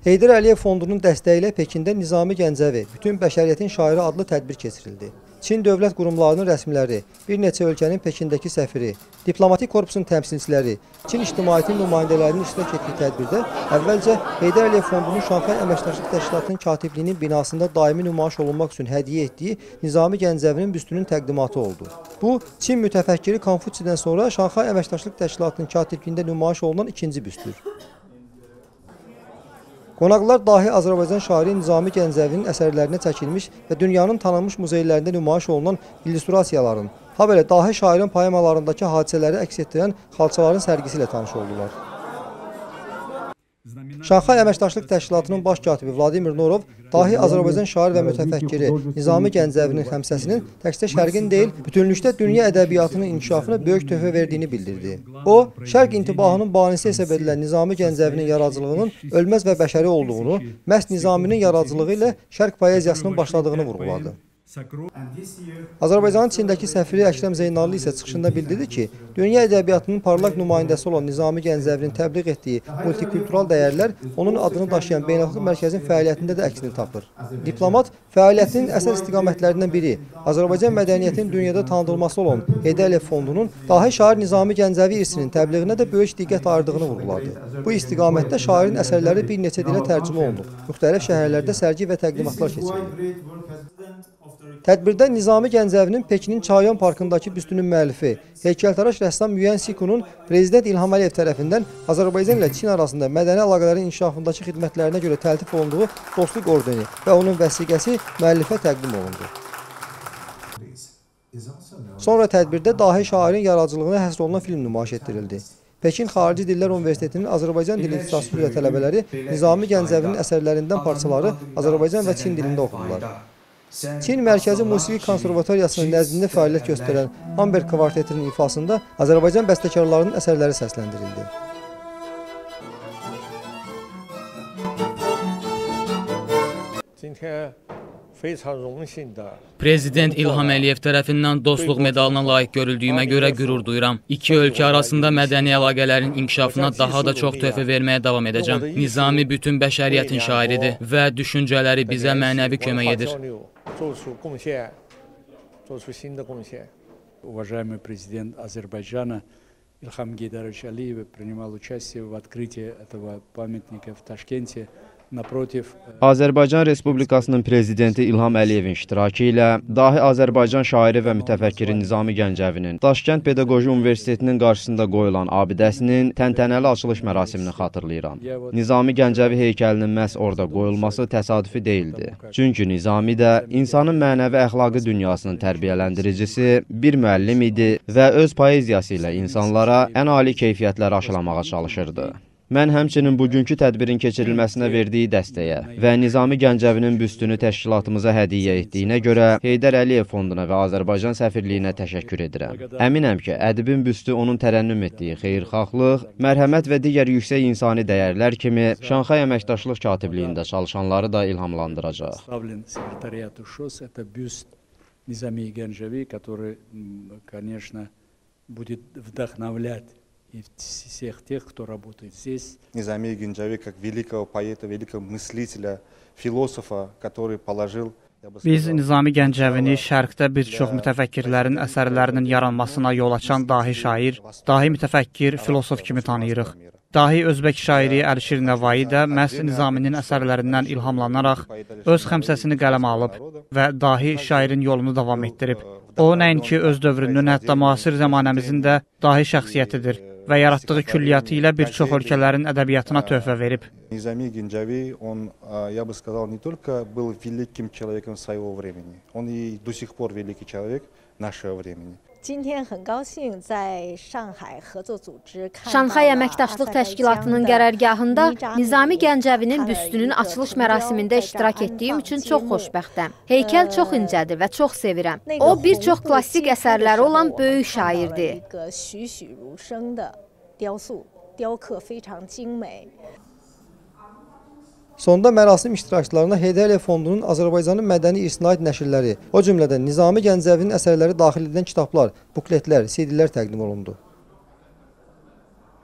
Heydər Əliyev Fondunun dəstəyi ilə Pekində Nizami Gəncəvi, Bütün Bəşəriyyətin Şairi adlı tədbir keçirildi. Çin dövlət qurumlarının rəsmiləri, bir neçə ölkənin Pekindəki səfiri, diplomatik korpusun təmsilçiləri, Çin ictimaiyyətinin nümayəndələrinin iştirak etdiyi tədbirdə əvvəlcə Heydər Əliyev Fondunun Şanxay Əməkdaşlıq Təşkilatının katibliyinin binasında daimi nümayiş olunmaq üçün hədiyyə etdiyi Nizami Gəncəvinin büstünün təqdimatı oldu. Bu, Çin mütəfəkkiri Konfutsidən sonra Şanxay Əməkdaşlıq Təşkilatının katibliyində nümayiş olunan ikinci büstdür. Qonaqlar dahi Azərbaycan şairi Nizami Gəncəvinin əsərlərinə çəkilmiş və dünyanın tanınmış muzeylərində nümayiş olunan illüstrasiyaların, habelə dahi şairin poemalarındakı hadisələri əks etdirən xalçaların sərgisi ilə tanış oldular. Şanxay Əməkdaşlıq Təşkilatının baş katibi Vladimir Norov dahi Azərbaycan şair və mütəfəkkiri Nizami Gəncəvinin xəmsəsinin təkcə şərqin deyil, bütünlükdə dünya ədəbiyyatının inkişafına böyük töhfə verdiyini bildirdi. O, şərq intibahının banisi hesab edilən Nizami Gəncəvinin yaradıcılığının ölməz və bəşəri olduğunu, məhz Nizaminin yaradıcılığı ilə şərq poeziyasının başladığını vurğuladı. Azərbaycanın Çindəki səfiri Əkrəm Zeynallı isə çıxışında bildirdi ki, dünya ədəbiyyatının parlaq nümayəndəsi olan Nizami Gəncəvinin təbliğ etdiyi multikultural dəyərlər onun adını daşıyan beynəlxalq mərkəzin fəaliyyətində də əksini tapır. Diplomat fəaliyyətinin əsas istiqamətlərindən biri Azərbaycan mədəniyyətinin dünyada tanıdılması olan Heydər Əliyev Fondunun dahi şair Nizami Gəncəvi irsinin təbliğinə də böyük diqqət ayırdığını vurğuladı. Bu istiqamətdə şairin əsərləri bir neçə dilə tərcümə olunub. Müxtəlif şəhərlərdə sərgi və təqdimatlar keçirilib. Tədbirdə Nizami Gəncəvinin Pekinin Çayan Parkındakı büstünün müəllifi, heykəltaraş rəssam Yuan Sikunun Prezident İlham Əliyev tərəfindən Azərbaycan ilə Çin arasında mədəni əlaqələrin inkişafındakı xidmətlərinə görə təltif olunduğu dostluq ordeni və onun vəsiqəsi müəllifə təqdim olundu. Sonra tədbirdə dahi şairin yaradıcılığına həsr olunan film nümayiş etdirildi. Pekin Xarici Dillər Universitetinin Azərbaycan dili ixtisası üzrə tələbələri Nizami Gəncəvinin əsərlərindən parçaları Azərbaycan və Çin dilində oxudular. Çin Mərkəzi Musiqi Konservatoriyasının nəzdində fəaliyyət göstərən Amber kvartetinin ifasında Azərbaycan bəstəkarlarının əsərləri səsləndirildi. Prezident İlham Əliyev tərəfindən dostluq medalına layiq görüldüyümə görə qürur duyuram. İki ölkə arasında mədəni əlaqələrin inkişafına daha da çox töhfə verməyə davam edəcəm. Nizami bütün bəşəriyyətin şairidir və düşüncələri bizə mənəvi kömək edir. Уважаемый президент Азербайджана Ильхам Гейдарович Алиев принимал участие в открытии этого памятника в Ташкенте. Azərbaycan Respublikasının Prezidenti İlham Əliyevin iştirakı ilə dahi Azərbaycan şairi və mütəfəkkiri Nizami Gəncəvinin Daşkənd Pedaqoji Universitetinin qarşısında qoyulan abidəsinin təntənəli açılış mərasimini xatırlayıram. Nizami Gəncəvi heykəlinin məhz orada qoyulması təsadüfi deyildi. Çünki Nizami də insanın mənəvi əxlaqi dünyasının tərbiyələndiricisi bir müəllim idi və öz poeziyası ilə insanlara ən ali keyfiyyətləri aşılamağa çalışırdı. Mən həmçinin bugünkü tədbirin keçirilməsinə verdiyi dəstəyə və Nizami Gəncəvinin büstünü təşkilatımıza hədiyyə etdiyinə görə Heydər Əliyev Fonduna və Azərbaycan səfirliyinə təşəkkür edirəm. Əminəm ki, ədibin büstü onun tərənnüm etdiyi xeyirxahlıq, mərhəmət və digər yüksək insani dəyərlər kimi Şanxay Əməkdaşlıq Katibliyində çalışanları da ilhamlandıracaq. Nizami Gəncəvi, который, конечно, будет вдохновлять и всех тех, кто работает здесь. Низами Генджави как великого поэта, великого мыслителя, философа, который положил. Biz Nizami Gəncəvini şərqdə bir çox mütəfəkkirlərin əsərlərinin yaranmasına yol açan dahi şair, dahi mütəfəkkir, filosof kimi tanıyırıq. Dahi Özbək şairi Əlişir Nəvai də məhz Nizaminin əsərlərindən ilhamlanaraq öz xəmsəsini qələmə alıb və dahi şairin yolunu davam etdirib. O, nəinki öz dövrünün, hətta müasir zəmanəmizin də dahi şəxsiyyətidir və yaratdığı külliyyatı ilə bir çox ölkələrin ədəbiyyatına töhfə verib. Nizami Gəncəvi, он, я бы сказал, не только был великим человеком своего времени, он и до сих пор великий человек нашего времени. Şanxay Əməkdaşlıq Təşkilatının qərargahında Nizami Gəncəvinin büstünün açılış mərasimində iştirak etdiyim üçün çox xoşbəxtəm. Heykəl çox incədir və çox sevirəm. O, bir çox klassik əsərləri olan böyük şairdir. Sonda mərasim iştirakçılarına Heydər Əliyev Fondunun Azərbaycanın mədəni irsinə aid nəşrləri, o cümlədən Nizami Gəncəvinin əsərləri daxil edən kitablar, bukletlər, CD-lər təqdim olundu.